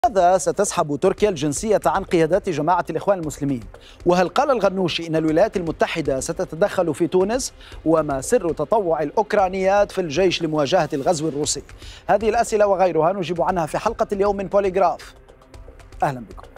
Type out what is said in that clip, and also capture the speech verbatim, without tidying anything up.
لماذا ستسحب تركيا الجنسية عن قيادات جماعة الإخوان المسلمين؟ وهل قال الغنوشي إن الولايات المتحدة ستتدخل في تونس؟ وما سر تطوع الأوكرانيات في الجيش لمواجهة الغزو الروسي؟ هذه الأسئلة وغيرها نجيب عنها في حلقة اليوم من بوليغراف. أهلا بكم.